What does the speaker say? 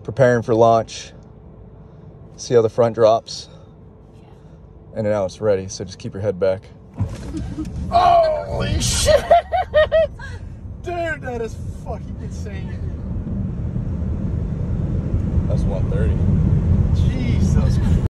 preparing for launch. See how the front drops? And now it's ready, so just keep your head back. Holy shit! Dude, that is fucking insane. That's 130. Jesus